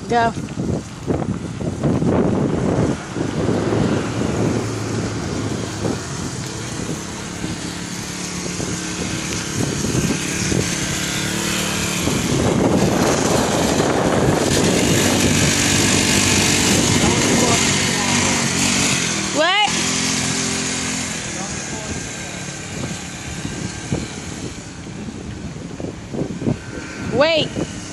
Go. What? Wait.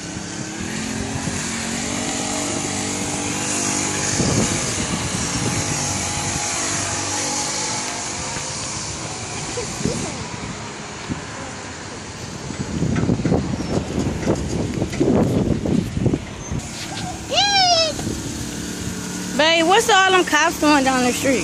Babe, what's all them cops doing down the street?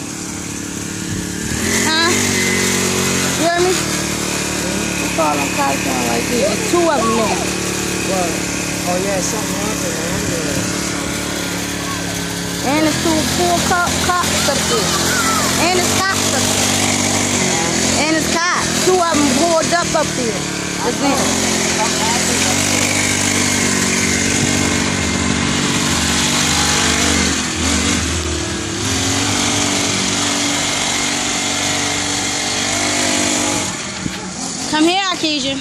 Huh? You hear me? What's all them cops doing right there? There's two of them there. What? Oh yeah, something happened on there. And there's four cops up there. And there's cops up there. And there's cops. Two of them pulled up there. That's them. Come here, Arkesia.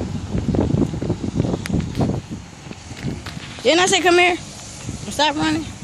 Didn't I say come here? Stop running.